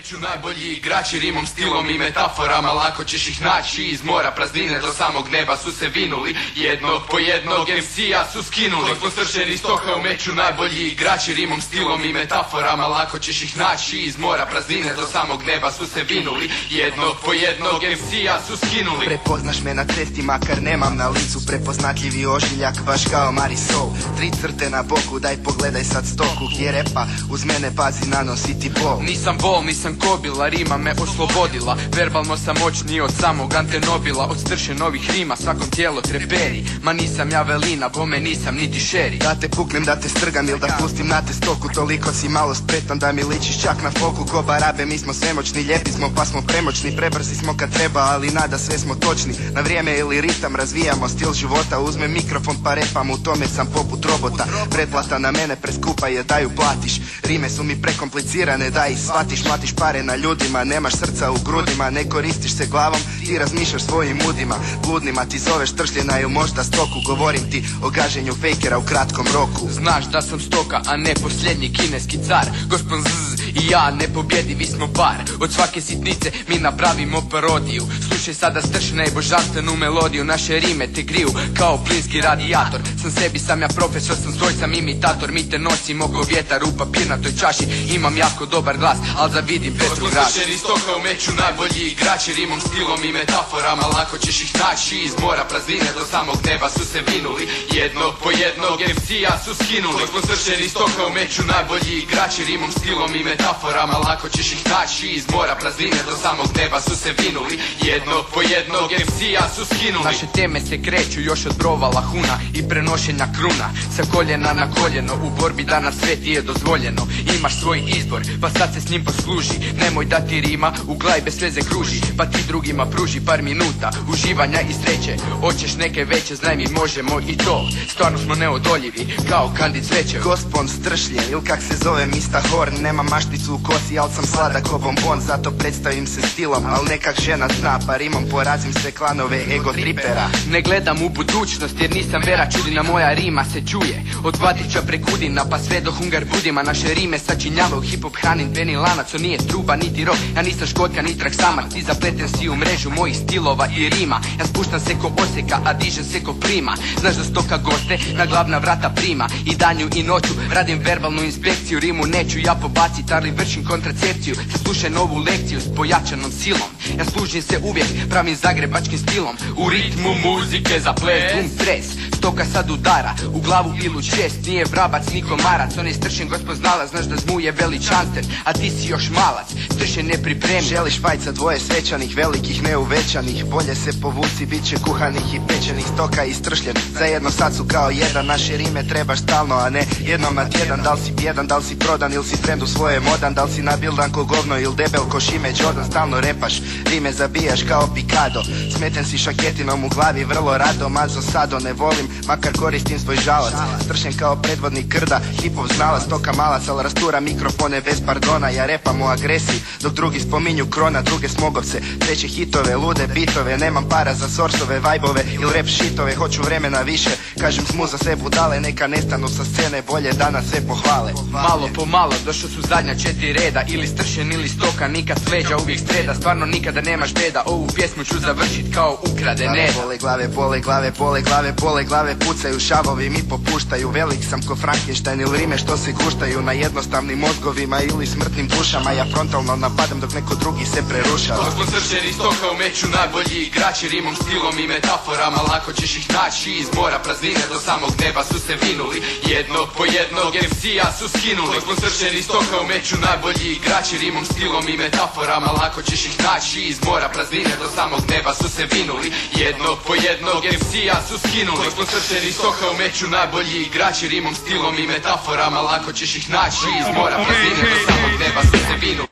meću najbolji igrači, rimom, stilom i metaforama lako ćeš ih naći. Iz mora praznine do samog neba su se vinuli, jednog po jednog MC-a su skinuli. Dok smo sršeni Stoka u meću najbolji igrači, rimom, stilom i metaforama lako ćeš ih naći. Iz mora praznine do samog neba su se vinuli, jednog po jednog MC-a su skinuli. Prepoznaš me na cesti makar nemam na licu prepoznatljivi ožiljak baš kao Marisol. 3 crte na boku, daj pogledaj sad Stoku gdje repa uz mene pazi nanositi bol. Nisam bol, nisam kobila, rima me oslobodila. Verbalno sam moćniji od samog Antenobila. Od strše novih rima svakom tijelo treperi. Ma nisam ja velina, bome nisam niti šeri. Da te puknem, da te strgam ili da pustim na te Stoku. Toliko si malo spretan da mi ličiš čak na foku. Ko barabe mi smo svemoćni, lijepi smo pa smo premoćni. Prebrzi smo kad treba, ali nada sve smo točni. Na vrijeme ili ritam razvijamo stil života. Uzmem mikrofon pa repam, u tome sam poput robota. Pretplata na mene preskupa je, daju platiš. Rime su mi prekomplicirane, da ih shvatiš. Mlatiš pare na ljudima, nemaš srca u grudima. Ne koristiš se glavom, ti razmišljaš svojim udima. Bludnima ti zoveš Tršljena ili možda Stoku. Govorim ti o gaženju fejkera u kratkom roku. Znaš da sam Stoka, a ne posljednji kineski car. Gospon Zzz i ja nepobjedivi smo par. Od svake sitnice mi napravimo parodiju. Slušaj sada stršne i božanstvenu melodiju. Naše rime te griju kao plinski radijator. Sam ja profesor, sam svoj, sam imitator. Mi te nosim oko vjetar u papirnatoj čaši. Imam jako dobar glas, al zavidim Petru Graši. Sršeni Stoka u meću najbolji igrači, rimom, stilom i metaforama lako ćeš ih naći. Iz mora praznine do samog neba su se vinuli, jednog po jednog MC-a su skinuli. Sršeni Stoka u meću najbolji igrači, rimom, stilom i metaforama lako ćeš ih naći. Iz mora praznine do samog neba su se vinuli, jednog po jednog MC-a su skinuli. Naše teme se kreću još od brovala huna i prenošenja kruna. Sa koljena na koljeno, u borbi danas sve ti je dozvoljeno. Imaš svoj izbor, pa sad se s njim posluži. Nemoj da ti rima u glavi bez veze kruži, pa ti drugima pruži par minuta uživanja i sreće. Hoćeš neke veće, znaj mi možemo i to. Stvarno smo neodoljivi, kao Kandid Cveće. Gospon Stršljen, ili kak se zove Mista Horn. Nemam mašticu u kosi, al sam sladak ko bombon. Zato predstavim se stilom, al nekak žena zna. Pa rimom porazim sve klanove ego tripera. Ne gledam u budućnost jer nisam vera čudina. Moja rima se čuje od Vatića prekudina pa sve do Hungar Budima. Naše rime sačinjavaju hip-hop, hranin, peni lanac. On nije truba niti rock, ja nisam škotka ni trak samac. Ti zapleten si u mrežu mojih stilova i rima. Ja spuštam se ko oseka, a dižem se ko plima. Znaš da Stoka goste na glavna vrata prima. I danju i noću radim verbalnu inspekciju. Rimu neću ja pobacit, ali vršim kontracepciju. Saslušaj novu lekciju s pojačanom silom. Ja služim se uvijek pravim zagrebačkim stilom. U ritmu muzike za ples, bum, stres. Stoka sad udara u glavu ilu čest. Nije vrabac, ni komarac, on je stršen gospod znala. Znaš da zmu je veličanstven, a ti si još malac. Stršen ne pripremi. Želiš fajt sa dvoje svečanih, velikih neuvećanih. Bolje se povuci, bit će kuhanih i pečenih. Stoka i Stršljen, zajedno sad su kao jedan. Naše rime trebaš stalno, a ne jednom na tjedan. Da li si bjedan, da li si prodan ili si trendu svoje modan. Da li si nabildan ko govno ili debel ko Šime Jordan. Stalno repaš, rime zabijaš kao pikado. Smeten si šaketinom u glavi, vrlo rado. Mazo sado ne volim, makar koristim svoj žalac. Stršen kao predvodnik krda, hip-hop znala. Stoka malac, al rastura mikrofone bez pardona. Ja repam o agresiji, dok drugi spominju krona. Druge smogovce, treće hitove, lude bitove. Nemam para za sorsove, vajbove ili rap shitove. Hoću vremena više, kažem smu za sve budale. Neka nestanu sa scene, bolje da nas sve pohvale. Malo po malo, došlo su zadnja 4 reda. Ili Stršen ili Stoka, nikad sleđa uvijek streda. Stvarno nikada nemaš beda, ovu pjesmu ću završit kao ukrade neda. Bole glave, bole glave, bole glave, bole glave. Pucaju šavovi, mi popuštaju. Velik sam ko Frankenstein ili rime što se guštaju na jednostavnim mozgovima ili smrtnim dušama. Ja frontalno napadam dok neko drugi se prerušava. Gospon Sršeni Stoka u meću najbolji igrači, rimom, stilom i metaforama lako ćeš ih naći. Iz mora praznine do samog neba su se vinuli, jednog po jednog MC-a su skinuli. Gospon Sršeni Stoka u meću najbolji igrači, rimom, stilom i metaforama lako ćeš ih naći. Iz mora praznine do samog neba su se vinuli, jednog po jednog MC-a su skinuli. Gospon Sršeni Stoka u meću najbolji igrači, rimom, stilom i metaforama lako ćeš ih naći. Iz mora praznine do samog neba su se vinuli.